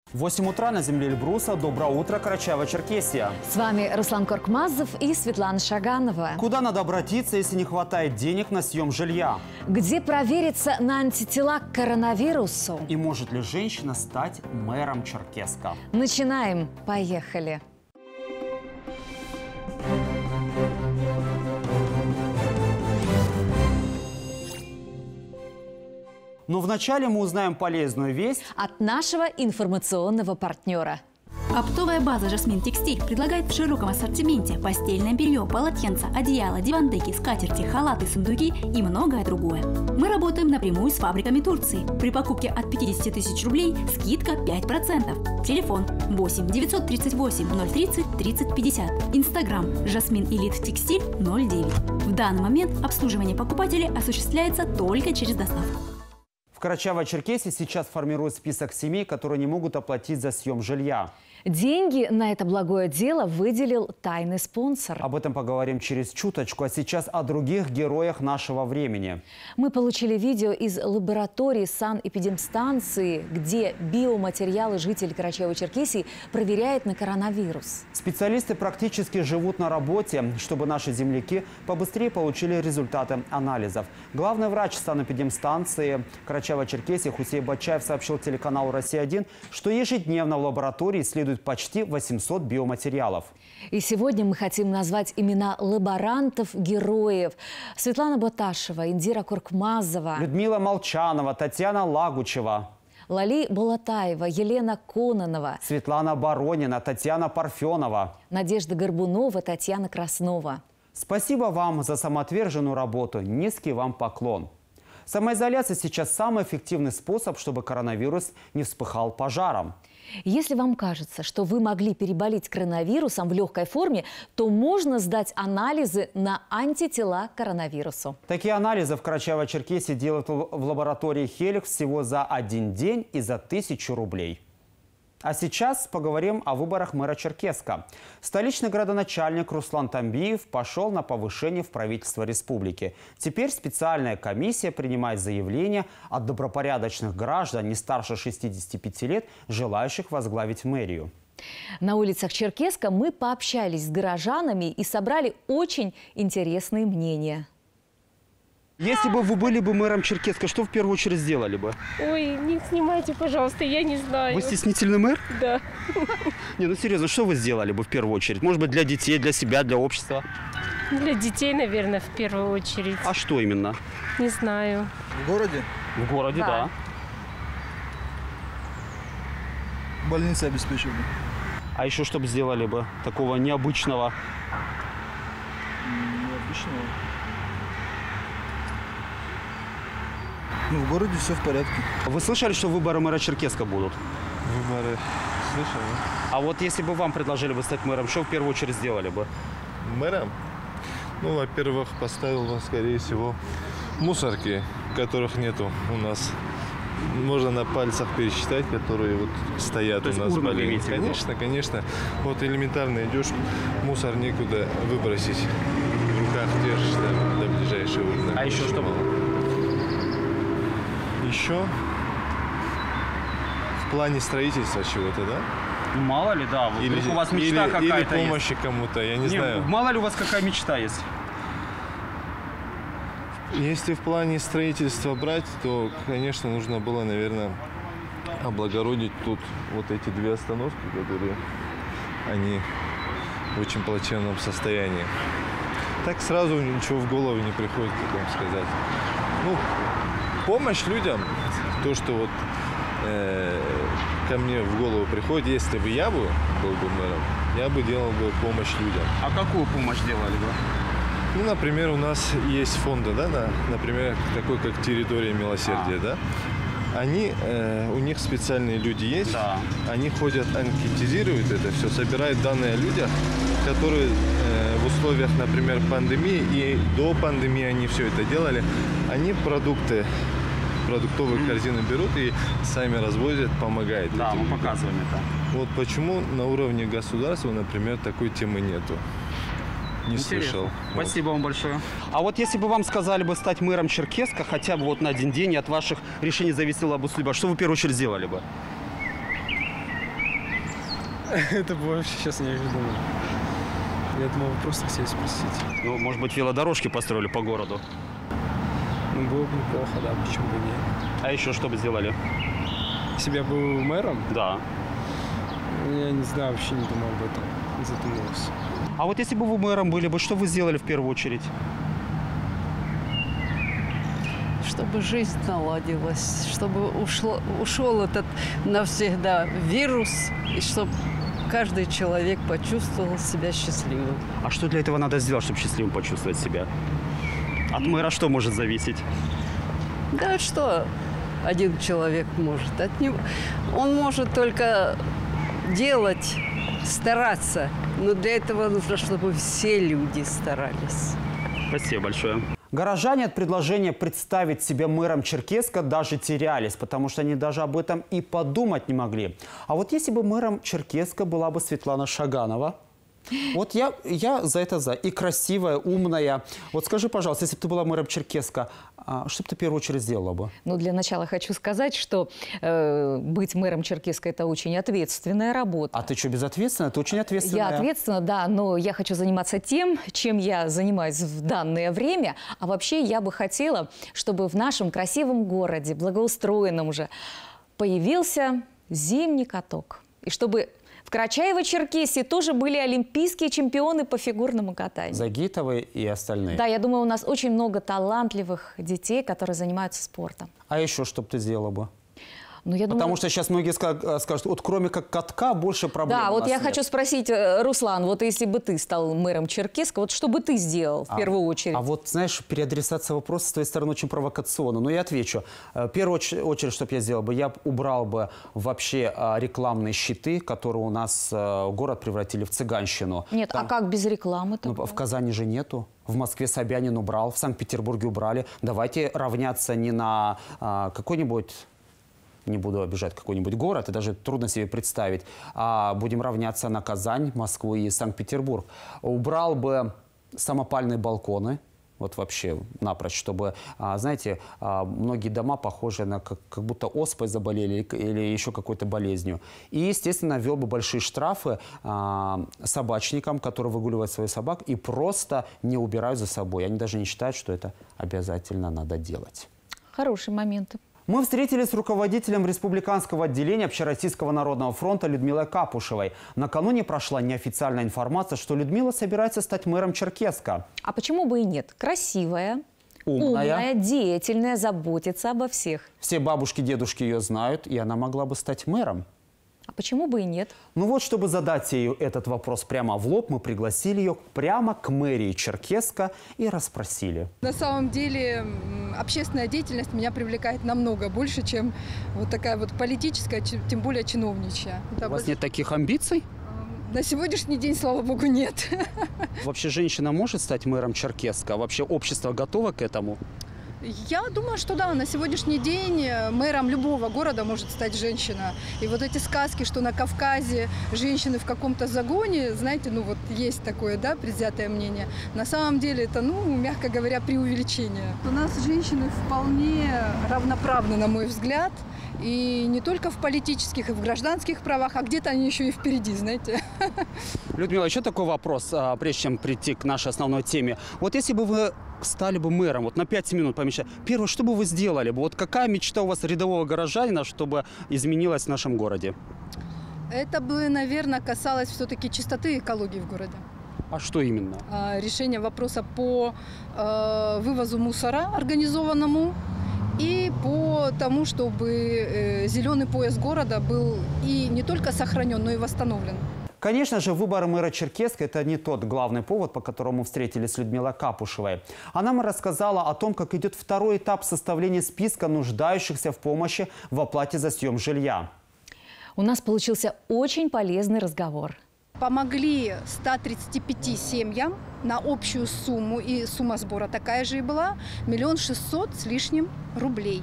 В 8 утра на земле Эльбруса. Доброе утро, Карачаево-Черкесия. С вами Руслан Коркмазов и Светлана Шаганова. Куда надо обратиться, если не хватает денег на съем жилья? Где провериться на антитела к коронавирусу? И может ли женщина стать мэром Черкесска? Начинаем. Поехали. Но вначале мы узнаем полезную весть от нашего информационного партнера. Оптовая база «Жасмин Текстиль» предлагает в широком ассортименте постельное белье, полотенца, одеяла, дивандеки, скатерти, халаты, сундуки и многое другое. Мы работаем напрямую с фабриками Турции. При покупке от 50 тысяч рублей скидка 5%. Телефон 8 938 030 30 50. Инстаграм «Жасмин Элит Текстиль» 09. В данный момент обслуживание покупателей осуществляется только через доставку. В Карачаево-Черкесии сейчас формируют список семей, которые не могут оплатить за съем жилья. Деньги на это благое дело выделил тайный спонсор. Об этом поговорим через чуточку, а сейчас о других героях нашего времени. Мы получили видео из лаборатории санэпидемстанции, где биоматериалы жителей Карачаево-Черкесии проверяют на коронавирус. Специалисты практически живут на работе, чтобы наши земляки побыстрее получили результаты анализов. Главный врач санэпидемстанции Карачаево-Черкесии Хусей Бачаев сообщил телеканалу «Россия-1», что ежедневно в лаборатории исследуют почти 800 биоматериалов. И сегодня мы хотим назвать имена лаборантов-героев. Светлана Боташева, Индира Коркмазова, Людмила Молчанова, Татьяна Лагучева, Лали Булатаева, Елена Кононова, Светлана Баронина, Татьяна Парфенова, Надежда Горбунова, Татьяна Краснова. Спасибо вам за самоотверженную работу. Низкий вам поклон. Самоизоляция сейчас самый эффективный способ, чтобы коронавирус не вспыхал пожаром. Если вам кажется, что вы могли переболеть коронавирусом в легкой форме, то можно сдать анализы на антитела к коронавирусу. Такие анализы в Карачаево-Черкесии делают в лаборатории «Хеликс» всего за 1 день и за 1000 рублей. А сейчас поговорим о выборах мэра Черкесска. Столичный градоначальник Руслан Тамбиев пошел на повышение в правительство республики. Теперь специальная комиссия принимает заявления от добропорядочных граждан не старше 65 лет, желающих возглавить мэрию. На улицах Черкесска мы пообщались с горожанами и собрали очень интересные мнения. Если бы вы были бы мэром Черкесска, что в первую очередь сделали бы? Ой, не снимайте, пожалуйста, я не знаю. Вы стеснительный мэр? Да. Не, ну серьезно, что вы сделали бы в первую очередь? Может быть, для детей, для себя, для общества? Для детей, наверное, в первую очередь. А что именно? Не знаю. В городе? В городе, да. Больницы обеспечили. А еще что бы сделали бы такого необычного? Необычного. Ну, в городе все в порядке. Вы слышали, что выборы мэра Черкесска будут? Выборы слышал. А вот если бы вам предложили бы стать мэром, что в первую очередь сделали бы? Мэром? Ну, во-первых, поставил бы, скорее всего, мусорки, которых нету у нас. Можно на пальцах пересчитать, которые вот стоят у нас. Конечно, конечно. Вот элементарно идешь, мусор некуда выбросить. В руках держишь там, до ближайшей урны. А еще что? Еще в плане строительства чего-то, да? Мало ли, да. Вот Или, у вас мечта какая-то или помощи кому-то, я не знаю. Мало ли у вас какая мечта есть? Если в плане строительства брать, то, конечно, нужно было, наверное, облагородить тут вот эти 2 остановки, которые они в очень плачевном состоянии. Так сразу ничего в голову не приходит, как вам сказать. Ну, помощь людям, то, что вот ко мне в голову приходит, если бы я был бы мэром, я бы делал бы помощь людям. А какую помощь делали бы? Ну, например, у нас есть фонды, да, например, такой как «Территория милосердия», да. Они, у них специальные люди есть, да. Они ходят, анкетизируют это все, собирают данные о людях, которые в условиях, например, пандемии и до пандемии они все это делали. Они продукты, продуктовые корзины берут и сами развозят, помогают. Да, мы показываем это. Вот почему на уровне государства, например, такой темы нету. Не слышал. Спасибо вам большое. А вот если бы вам сказали бы стать мэром Черкесска хотя бы вот на 1 день, и от ваших решений зависела бы судьба, что вы в первую очередь сделали бы? Это вообще сейчас не думаю. Я думал, вы просто хотели спросить. Ну, может быть, велодорожки построили по городу? Ну, было бы неплохо, да, почему бы нет. А еще что бы сделали? Если бы я был мэром? Да. Я не знаю, вообще не думал об этом, не задумывался. А вот если бы вы мэром были бы, что вы сделали в первую очередь? Чтобы жизнь наладилась, чтобы ушел этот навсегда вирус, и чтобы каждый человек почувствовал себя счастливым. А что для этого надо сделать, чтобы счастливым почувствовать себя? От мэра что может зависеть? Да что один человек может? От него он может только делать, стараться. Но для этого нужно, чтобы все люди старались. Спасибо большое. Горожане от предложения представить себя мэром Черкесска даже терялись, потому что они даже об этом и подумать не могли. А вот если бы мэром Черкесска была бы Светлана Шаганова, вот я за это за. И красивая, умная. Вот скажи, пожалуйста, если бы ты была мэром Черкесска, что бы ты в первую очередь сделала бы? Ну, для начала хочу сказать, что быть мэром Черкесска – это очень ответственная работа. А ты что, безответственная? Ты очень ответственная. Я ответственна, да, но я хочу заниматься тем, чем я занимаюсь в данное время. А вообще я бы хотела, чтобы в нашем красивом городе, благоустроенном уже, появился зимний каток. И чтобы в Карачаево-Черкесии тоже были олимпийские чемпионы по фигурному катанию. Загитовы и остальные. Да, я думаю, у нас очень много талантливых детей, которые занимаются спортом. А еще что бы ты сделала бы? Ну, я думаю... Потому что сейчас многие скажут, вот кроме как катка больше проблем. Да, вот я нет. хочу спросить, Руслан, вот если бы ты стал мэром Черкесска, вот что бы ты сделал в первую очередь? А вот, знаешь, переадресация вопроса с твоей стороны очень провокационна. Но я отвечу. В первую очередь, что бы я сделал бы, я убрал бы вообще рекламные щиты, которые у нас город превратили в цыганщину. Нет, а как без рекламы-то? Ну, в Казани же нету. В Москве Собянин убрал, в Санкт-Петербурге убрали. Давайте равняться не на какой-нибудь... не буду обижать какой-нибудь город, и даже трудно себе представить, а будем равняться на Казань, Москву и Санкт-Петербург. Убрал бы самопальные балконы, вот вообще напрочь, чтобы, знаете, многие дома похожи на как будто оспой заболели или еще какой-то болезнью. И, естественно, ввел бы большие штрафы собачникам, которые выгуливают своих собак и просто не убирают за собой. Они даже не считают, что это обязательно надо делать. Хорошие моменты. Мы встретились с руководителем республиканского отделения Общероссийского народного фронта Людмилой Капушевой. Накануне прошла неофициальная информация, что Людмила собирается стать мэром Черкесска. А почему бы и нет? Красивая, умная, деятельная, заботится обо всех. Все бабушки, дедушки ее знают, и она могла бы стать мэром. А почему бы и нет? Ну вот, чтобы задать ей этот вопрос прямо в лоб, мы пригласили ее прямо к мэрии Черкесска и расспросили. На самом деле общественная деятельность меня привлекает намного больше, чем вот такая вот политическая, тем более чиновничья. У вас нет таких амбиций? На сегодняшний день, слава богу, нет. Вообще женщина может стать мэром Черкесска? Вообще общество готово к этому? Я думаю, что да, на сегодняшний день мэром любого города может стать женщина. И вот эти сказки, что на Кавказе женщины в каком-то загоне, знаете, ну вот есть такое, да, предвзятое мнение. На самом деле это, ну, мягко говоря, преувеличение. У нас женщины вполне равноправны, на мой взгляд. И не только в политических, и в гражданских правах, а где-то они еще и впереди, знаете. Людмила, еще такой вопрос, прежде чем прийти к нашей основной теме. Вот если бы вы стали бы мэром, вот на 5 минут помещать, первое, что бы вы сделали? Вот какая мечта у вас рядового горожанина, чтобы изменилась в нашем городе? Это бы, наверное, касалось все-таки чистоты и экологии в городе. А что именно? Решение вопроса по вывозу мусора организованному и по тому, чтобы зеленый пояс города был и не только сохранен, но и восстановлен. Конечно же, выборы мэра Черкесска – это не тот главный повод, по которому мы встретились с Людмилой Капушевой. Она нам рассказала о том, как идет второй этап составления списка нуждающихся в помощи в оплате за съем жилья. У нас получился очень полезный разговор. Помогли 135 семьям на общую сумму, и сумма сбора такая же и была, 1 600 000 с лишним рублей.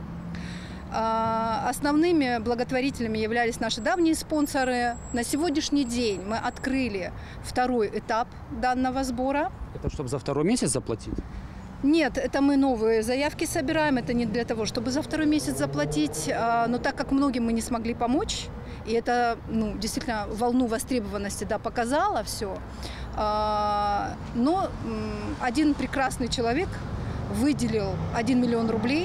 Основными благотворителями являлись наши давние спонсоры. На сегодняшний день мы открыли второй этап данного сбора. Это чтобы за второй месяц заплатить? Нет, это мы новые заявки собираем. Это не для того, чтобы за второй месяц заплатить. Но так как многим мы не смогли помочь, И это, ну, действительно волну востребованности, да, показало все. Но один прекрасный человек выделил 1 миллион рублей.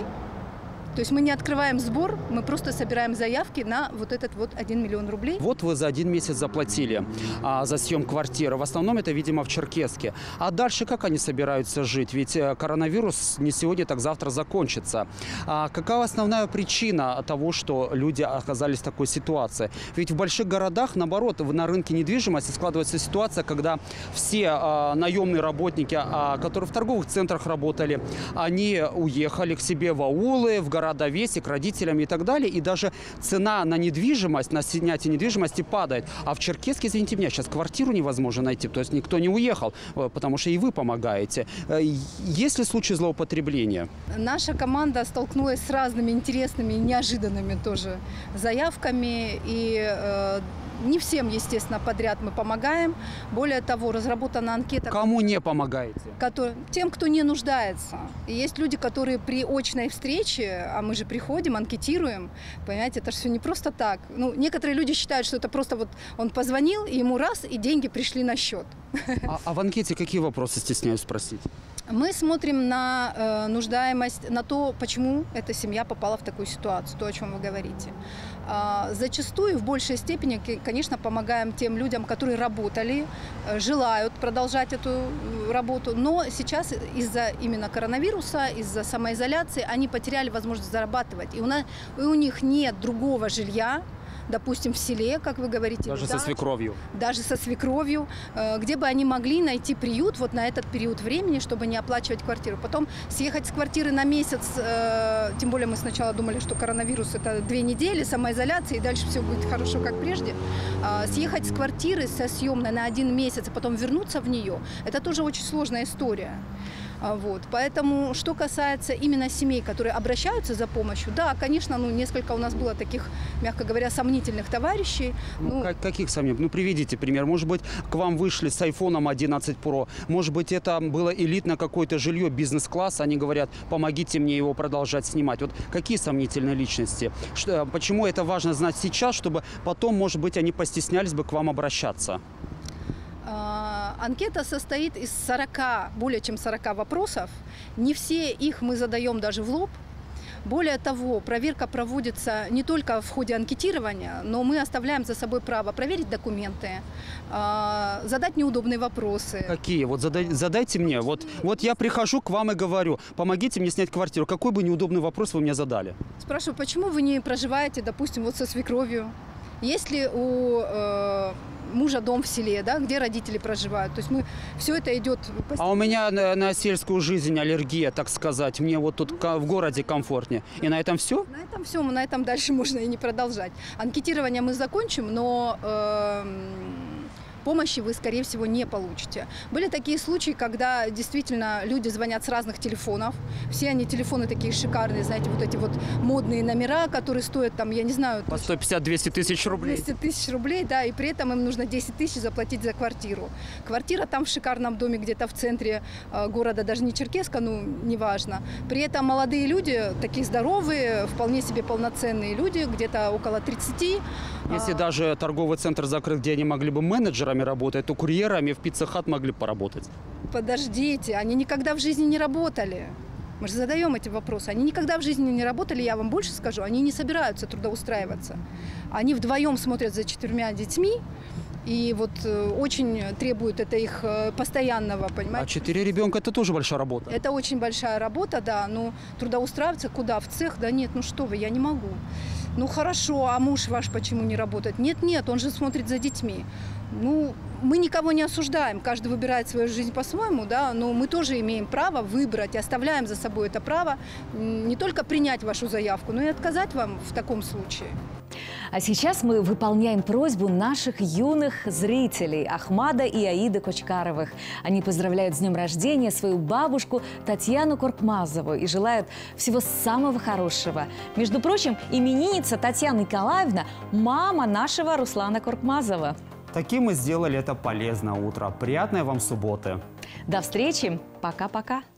То есть мы не открываем сбор, мы просто собираем заявки на вот этот вот 1 миллион рублей. Вот вы за 1 месяц заплатили за съем квартиры. В основном это, видимо, в Черкесске. А дальше как они собираются жить? Ведь коронавирус не сегодня, так завтра закончится. Какая основная причина того, что люди оказались в такой ситуации? Ведь в больших городах, наоборот, на рынке недвижимости складывается ситуация, когда все наемные работники, которые в торговых центрах работали, они уехали к себе в аулы, в города Веси, к родителям и так далее. И даже цена на недвижимость, на снятие недвижимости падает. А в Черкесске, извините меня, сейчас квартиру невозможно найти. То есть никто не уехал, потому что и вы помогаете. Есть ли случаи злоупотребления? Наша команда столкнулась с разными интересными и неожиданными тоже заявками. И не всем, естественно, подряд мы помогаем. Более того, разработана анкета. Кому не помогаете? Тем, кто не нуждается. И есть люди, которые при очной встрече, а мы же приходим, анкетируем, понимаете, это же все не просто так. Ну, некоторые люди считают, что это просто вот он позвонил, и ему раз, и деньги пришли на счет. А в анкете какие вопросы, стесняюсь спросить? Мы смотрим на нуждаемость, на то, почему эта семья попала в такую ситуацию, то, о чем вы говорите. Зачастую, в большей степени, конечно, помогаем тем людям, которые работали, желают продолжать эту работу, но сейчас из-за именно коронавируса, из-за самоизоляции они потеряли возможность зарабатывать. И у них нет другого жилья, допустим, в селе, как вы говорите. Даже со свекровью. Даже со свекровью, где бы они могли найти приют вот на этот период времени, чтобы не оплачивать квартиру. Потом съехать с квартиры на месяц, тем более мы сначала думали, что коронавирус это 2 недели, самоизоляция, и дальше все будет хорошо, как прежде. Съехать с квартиры со съемной на 1 месяц, и потом вернуться в нее, это тоже очень сложная история. Вот. Поэтому, что касается именно семей, которые обращаются за помощью, да, конечно, несколько у нас было таких, мягко говоря, сомнительных товарищей. Каких сомнений? Ну, приведите пример. Может быть, к вам вышли с iPhone 11 Pro. Может быть, это было элитное какое-то жилье, бизнес-класс. Они говорят, помогите мне его продолжать снимать. Вот какие сомнительные личности? Почему это важно знать сейчас, чтобы потом, может быть, они постеснялись бы к вам обращаться? Анкета состоит из более чем 40 вопросов. Не все их мы задаем даже в лоб. Более того, проверка проводится не только в ходе анкетирования, но мы оставляем за собой право проверить документы, задать неудобные вопросы. Какие? Вот задайте мне. Вот я прихожу к вам и говорю, помогите мне снять квартиру. Какой бы неудобный вопрос вы мне задали? Спрашиваю, почему вы не проживаете, допустим, вот со свекровью? Есть ли у мужа дом в селе, да, где родители проживают? То есть все это идет... А у меня на сельскую жизнь аллергия, так сказать. Мне вот тут в городе комфортнее. И на этом все? На этом все. На этом дальше можно и не продолжать. Анкетирование мы закончим, но... помощи вы, скорее всего, не получите. Были такие случаи, когда действительно люди звонят с разных телефонов. Все они телефоны такие шикарные, знаете, вот эти вот модные номера, которые стоят там, я не знаю... По 150-200 тысяч рублей. 200 тысяч рублей, да, и при этом им нужно 10 тысяч заплатить за квартиру. Квартира там в шикарном доме, где-то в центре города, даже не Черкесска, неважно. При этом молодые люди, такие здоровые, вполне себе полноценные люди, где-то около 30. Если даже торговый центр закрыт, где они могли бы менеджерами работать, то курьерами в пицца-хат могли поработать. Подождите, они никогда в жизни не работали. Мы же задаем эти вопросы. Они никогда в жизни не работали, я вам больше скажу, они не собираются трудоустраиваться. Они вдвоем смотрят за 4 детьми, и вот очень требуют это их постоянного, понимаете? А 4 ребенка – это тоже большая работа? Это очень большая работа, да, но трудоустраиваться куда? В цех? Да нет, ну что вы, я не могу. Ну хорошо, а муж ваш почему не работает? Нет, он же смотрит за детьми. Ну, мы никого не осуждаем, каждый выбирает свою жизнь по-своему, да, но мы тоже имеем право выбрать, оставляем за собой это право не только принять вашу заявку, но и отказать вам в таком случае. А сейчас мы выполняем просьбу наших юных зрителей Ахмада и Аиды Кочкаровых. Они поздравляют с днем рождения свою бабушку Татьяну Коркмазову и желают всего самого хорошего. Между прочим, именинница Татьяна Николаевна – мама нашего Руслана Коркмазова. Таким мы сделали это полезное утро. Приятной вам субботы. До встречи. Пока-пока.